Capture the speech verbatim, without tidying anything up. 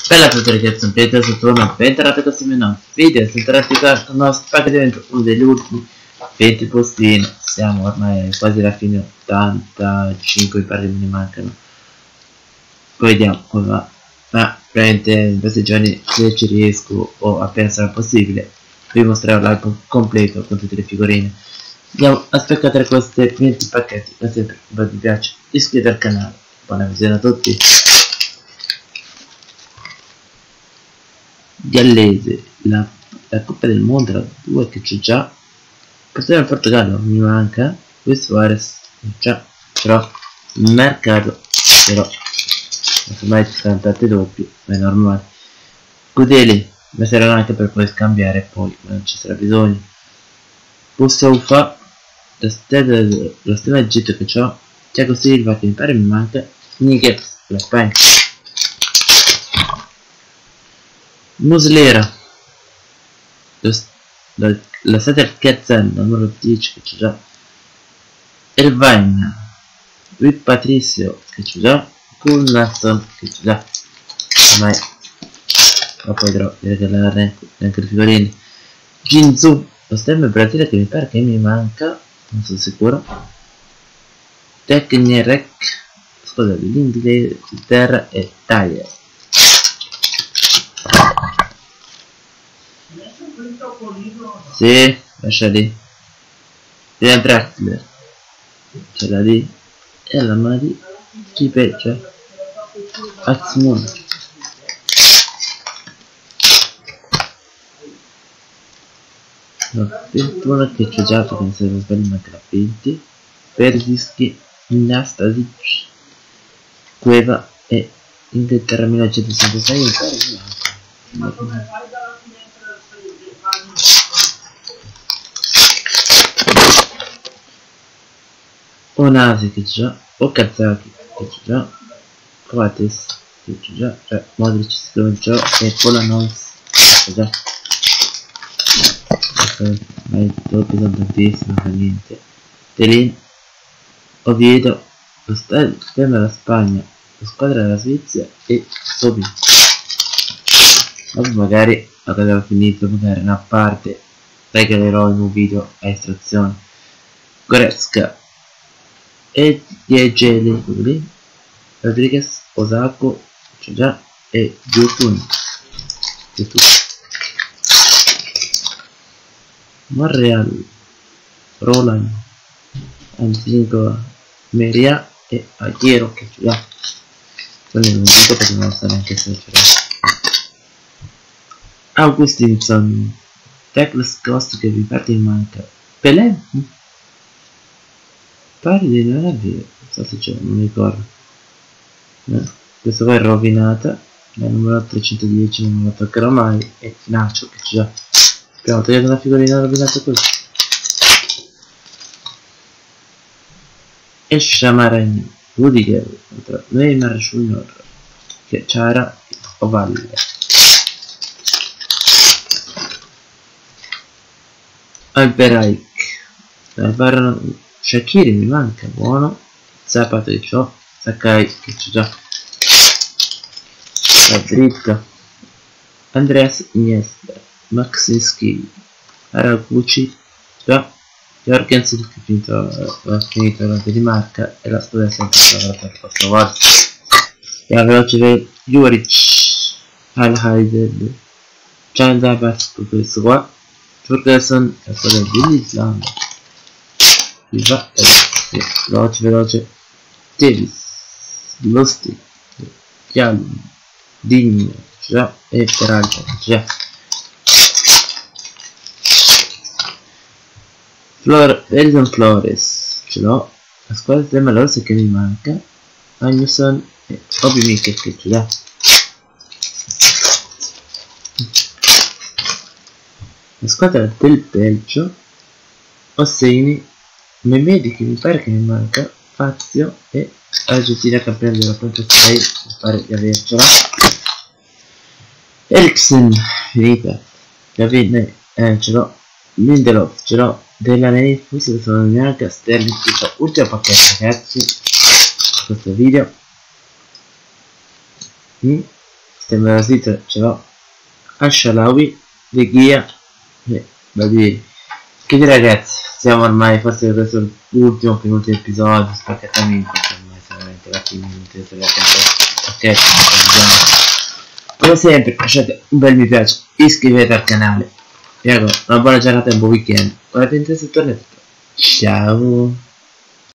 Per la fotografia completa su torno venti rapido semino video se traffica con il nostro pacchetto diventa uno degli ultimi venti postini. Siamo ormai quasi alla fine, ottantacinque pari mi mancano, poi vediamo come va. Ma veramente in questi giorni, se ci riesco o appena sarà possibile, vi mostrerò l'album completo con tutte le figurine. Andiamo a speccare questi venti pacchetti. Come sempre, se vi piace iscrivetevi al canale. Buona visione a tutti. Gallese, la, la Coppa del Mondo, la due che c'è già. Portiamo al Portogallo, mi manca. Luis Suarez, già, però il mercato, però ormai ci saranno tante doppi, ma è normale. Gudeli, mi saranno anche per poi scambiare, poi non ci sarà bisogno. Bussaufa, la stella lo stella Egitto che ho, Thiago Silva che mi pare mi manca, Niguez, la Spagna. Muslera, lo, lo, la Setter Ketzen, numero dieci che c'è già, Elvain, Rui Patricio che c'è già, Kulnasson che c'è già, ormai ma poi però direi che la neanche le figurine. Jinzu, lo stemma Brasile che mi pare che mi manca, non sono sicuro. Teknerek, scusa, l'Inghilterra e Taglia. Sì, lascia lì. Viene Draxler, ce l'ha lì. E la Mari chi peccia? Azmoon. La pittura che c'è già perché se non sbaglio manca la venti. Persischi, Nastasic, Cueva e Inghilterra millenovecentosessantasei. Onasi che c'è già, Okazaki che c'è già, Coates che c'è già, cioè Modric si trova già e Polanois che c'è già. Ma i troppi sono tantissimi, non fa niente. Telin, Oviedo, lo stadio della Spagna, la squadra della Svezia e Tobi. Oggi magari la cosa aveva finito, magari una parte regalerò in un video a estrazione. Goretzka e Diegeli, Rodriguez, Osako, c'è già, e Giotun. Monreal, Roland, Anzingo, Meria e Aguero che c'è già. Quello non dico perché non sta neanche se c'è. Augustinson, Teclas Cost che vi parte in manca. Pelé? Pare di non è vero, non so se c'è, non mi ricordo. No, questa qua è rovinata, la numero trecentodieci non me la toccherò mai, e Nacho che c'è già. Abbiamo tagliato una figurina rovinata così. E Shamaren, Rudiger contro Neymar Junior che c'era Ovalle. Albereich, Alvaro Shaqiri mi manca, buono. Zapato che c'ho, Sakai che c'è già, la dritta, Andreas Iniesta, Maxinski, Haraguchi, già, Jorgensen che ha finito, ha finito la di marca e la scuola è sempre stata per quattro volte. E a veloce per Juric, Al-Haided, Gian Zabas, tutto questo qua, Jurgensen, la scuola dell'Islanda. Va, eh, sì, veloce veloce Davis, Lustig, Chialli, Digno, già, e peraltro già. Flor, Elton Flores, ce l'ho, la squadra del Malorsa che mi manca, Agnuson e Obi Mikel che ce l'ha. La squadra del Belgio, Osseini, Memedi che mi pare che mi manca, Fazio e Argentina campione della sei, mi pare di avercela. Eriksen, finita, Gavin, eh, ce l'ho, Lindelof, ce l'ho, Delaney, forse sono neanche Sterling, ultimo pacchetto ragazzi, questo video. Mm. sistema sito ce l'ho. Ashalawi, De Ghia e Badiri. Quindi ragazzi, siamo ormai forse questo l'ultimo penultimo episodio, spaccatamente, ormai sono veramente la fine, ok, come sempre lasciate un bel mi piace, iscrivetevi al canale, vi auguro una buona giornata e un buon weekend, ora interesse tornate. Ciao.